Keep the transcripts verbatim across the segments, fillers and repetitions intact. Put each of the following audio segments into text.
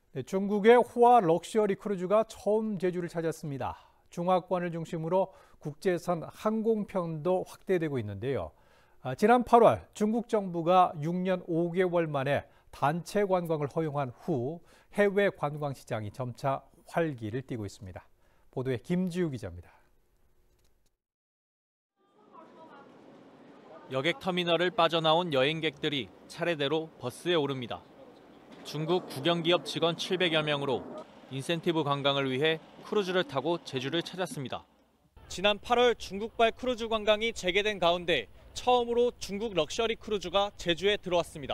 네, 중국의 호화 럭셔리 크루즈가 처음 제주를 찾았습니다. 중화권을 중심으로 국제선 항공편도 확대되고 있는데요. 아, 지난 팔월 중국 정부가 육 년 오 개월 만에 단체 관광을 허용한 후 해외 관광 시장이 점차 활기를 띠고 있습니다. 보도에 김지우 기자입니다. 여객 터미널을 빠져나온 여행객들이 차례대로 버스에 오릅니다. 중국 국영기업 직원 칠백여 명으로 인센티브 관광을 위해 크루즈를 타고 제주를 찾았습니다. 지난 팔월 중국발 크루즈 관광이 재개된 가운데 처음으로 중국 럭셔리 크루즈가 제주에 들어왔습니다.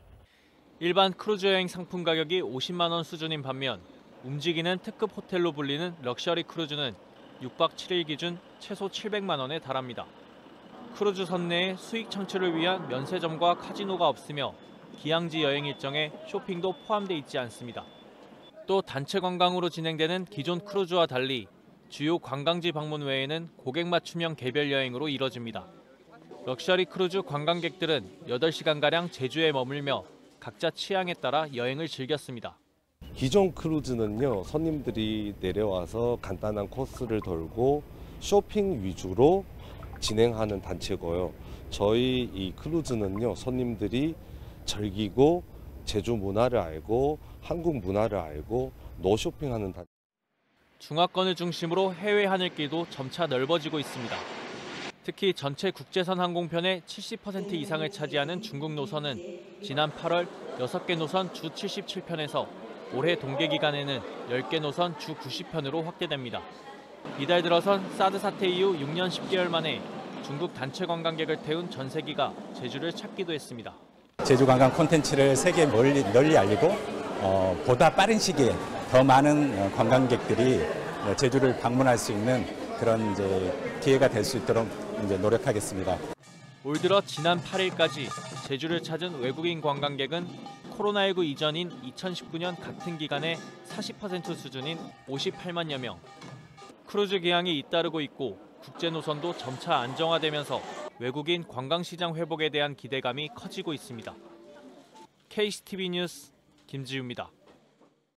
일반 크루즈 여행 상품 가격이 오십만 원 수준인 반면 움직이는 특급 호텔로 불리는 럭셔리 크루즈는 육 박 칠 일 기준 최소 칠백만 원에 달합니다. 크루즈선 내에 수익 창출을 위한 면세점과 카지노가 없으며 기항지 여행 일정에 쇼핑도 포함돼 있지 않습니다. 또 단체 관광으로 진행되는 기존 크루즈와 달리 주요 관광지 방문 외에는 고객 맞춤형 개별 여행으로 이뤄집니다. 럭셔리 크루즈 관광객들은 여덟 시간가량 제주에 머물며 각자 취향에 따라 여행을 즐겼습니다. 기존 크루즈는요, 손님들이 내려와서 간단한 코스를 돌고 쇼핑 위주로 진행하는 단체고요. 저희 이 크루즈는요, 손님들이 즐기고 제주 문화를 알고 한국 문화를 알고 노쇼핑하는 단체. 중화권을 중심으로 해외 하늘길도 점차 넓어지고 있습니다. 특히 전체 국제선 항공편의 칠십 퍼센트 이상을 차지하는 중국 노선은 지난 팔월 여섯 개 노선 주 칠십칠 편에서 올해 동계 기간에는 열 개 노선 주 구십 편으로 확대됩니다. 이달 들어선 사드 사태 이후 육 년 십 개월 만에 중국 단체 관광객을 태운 전세기가 제주를 찾기도 했습니다. 제주 관광 콘텐츠를 세계에 널리, 널리 알리고 어, 보다 빠른 시기에 더 많은 관광객들이 제주를 방문할 수 있는 그런 이제 기회가 될 수 있도록 이제 노력하겠습니다. 올 들어 지난 팔 일까지 제주를 찾은 외국인 관광객은 코로나십구 이전인 이천십구 년 같은 기간의 사십 퍼센트 수준인 오십팔만여 명. 크루즈 기항이 잇따르고 있고 국제 노선도 점차 안정화되면서 외국인 관광시장 회복에 대한 기대감이 커지고 있습니다. 케이씨티비 뉴스 김지우입니다.